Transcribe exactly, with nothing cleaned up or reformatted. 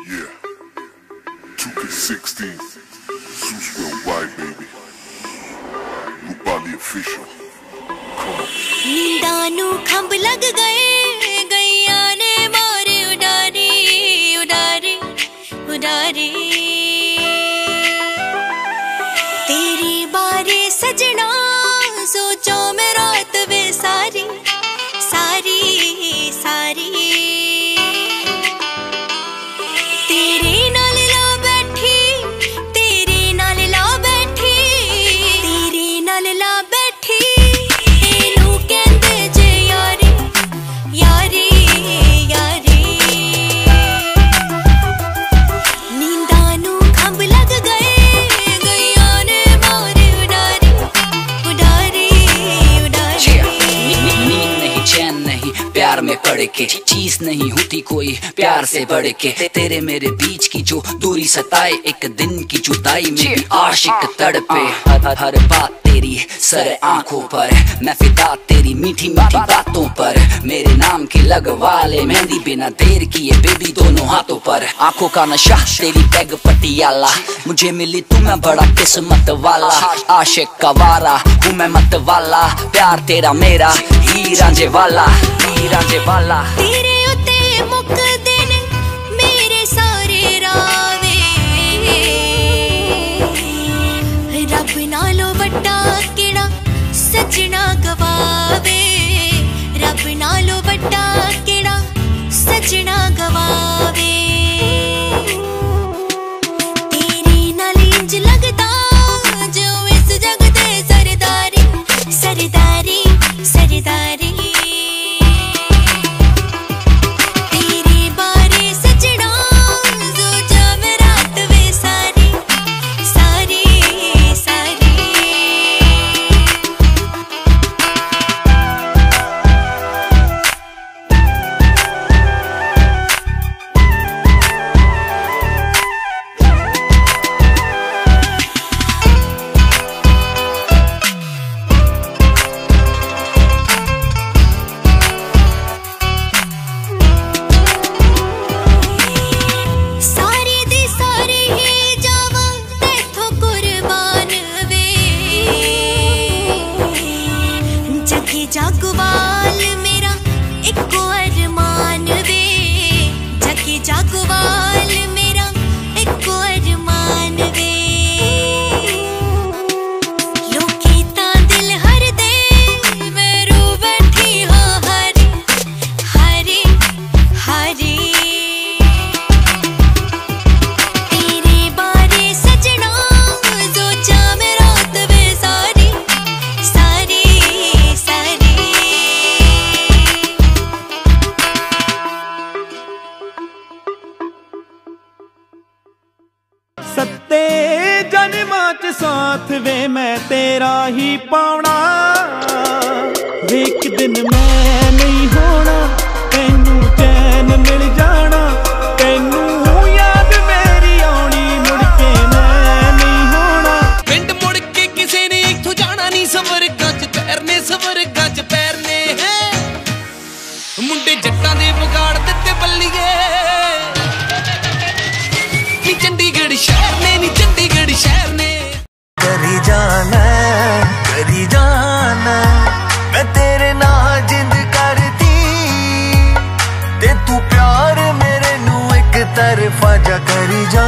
Yeah, two K sixteen, Zeus Worldwide, baby. Rubali official. Come on. नींदां नू खंभ लग गए, गईयां ने मारे उडारी, उडारी, उडारी। तेरी बारे सजना सोचो मैं रात वे सारी, सारी, सारी। तेरे नाल ला बैठी, तेरे नाल ला बैठी, तेरे नाल ला बैठी। एनू कहंदे जे यारी, यारी, यारी। नींदां नू खंभ लग गए, गईयां ने मारे उडारी, उडारी, उडारी। नींद नहीं, चैन नहीं, प्यार में पड़ के चीज नहीं होती कोई प्यार से बढ़ के। तेरे मेरे बीच की जो दूरी सताए, एक दिन की जुदाई में भी आशिक तड़पे। हर, हर बात तेरी सर आंखों पर, मैं फिदा तेरी मीठी मीठी बातों पर। मेरे नाम के लगवा ले मेहंदी बिना देर किए बेबी दोनों हाथों पर। आंखों का नशा तेरी पैग पटियाला, मुझे मिली तू मैं बड़ा किस्मत वाला। आशिक का वारा हूँ मैं मत वाला, प्यार तेरा मेरा ही रांझे वाला, ही रांझे वाला। तेरे उत्ते मुकदे ने मेरे सारे रावे, रब नालों वड्डा केड़ा सजना गवावे, रब नालों वड्डा केड़ा सजना गवावे। तेरे नाल इंज लगदा जो इस जग दे सरदारी, सरदारी, सरदारी। तेरे बारे सजना सोचा मैं रात वे सारी, सारी, सारी। सारी दी सारी ही जावा तेथों कुर्बान वे, जगी जागवाल मेरा इको अरमान वे, जगी जागवाल मेरा इको अरमान वे। लोकी तां दिल हर दे मैं रो बैठी हाँ हरी, हरी, हरी। तेरे बारे सजना सोचा मैं रात वे सारी, सारी, सारी। सत्ते जन्मां च साथ वे मैं तेरा ही पाउणा, वे एक दिन मैं नहीं होना, तैनू चैन मिल जाना। तैनू याद मेरी आउणी, मुड़ के मैं नहीं होना। पिंड मुड़ के किसे ने इथों जाना नहीं, स्वर्गां च तैरने, स्वर्गां च पैरने है। मुंडे जट्टां दे विगाड़ दित्ते बल्लीए, नी चंडीगढ़ शहर ने, नी चंडीगढ़ शहर ने। करी जाना, करी जाना, मैं तेरे नाल जिंद करती, ते तू प्यार मेरे नू एक तरफा जा करी जा।